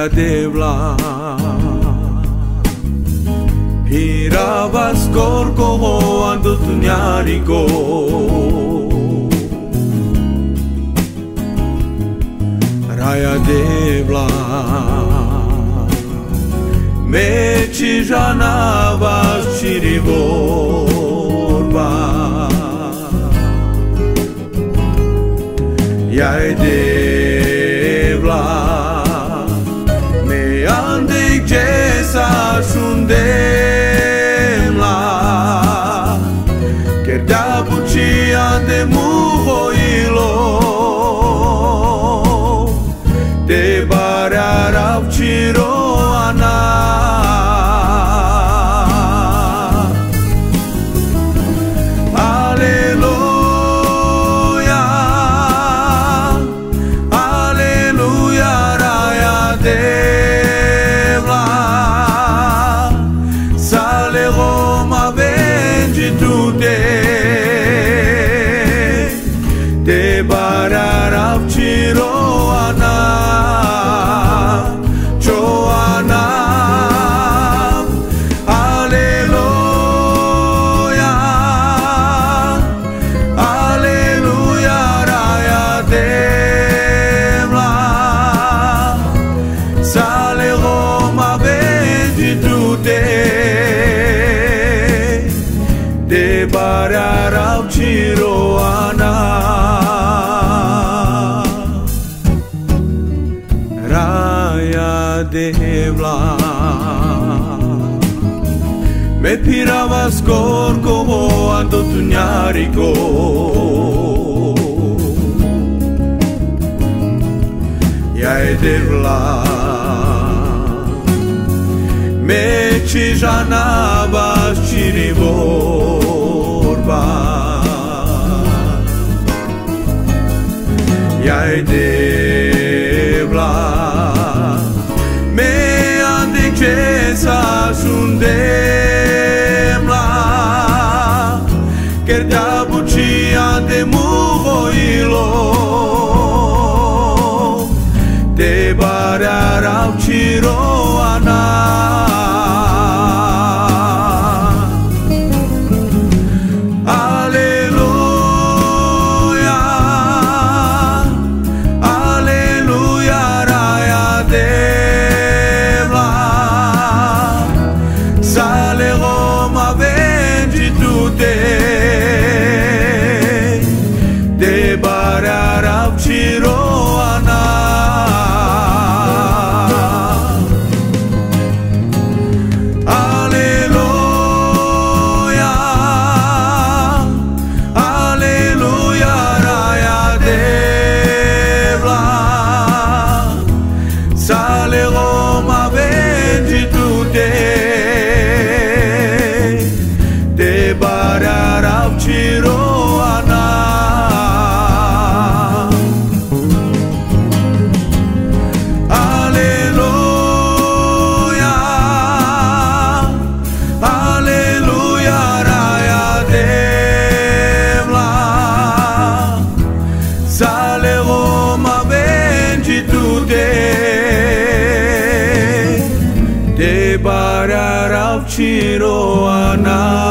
Raya devla Piravas korko ando tunyariko Raya devla Meči žana vas čirivorba Jaj devla Me andik jesa šundemla Ker da buči ande muhojilo Te bararav čiroana Te bararav čiroana Čoana Aleluja Aleluja Raja devla Sale Roma venditute Te bararav čiroana devla Me piravas korko ando tunyariko Jaj devla Me čižana vas čirivorba Jaj devla Jesa šundemla Ker da buči ande muhojilo Te bararav čiroana Aleluja Aleluja Raja devla Sale Roma venditute Te bararav čiroana Aleluja Aleluja Raja devla Sale Roma venditute Te bararav čiroana Aleluja Aleluja Raja devla Sale Roma venditute Te bararav čiroana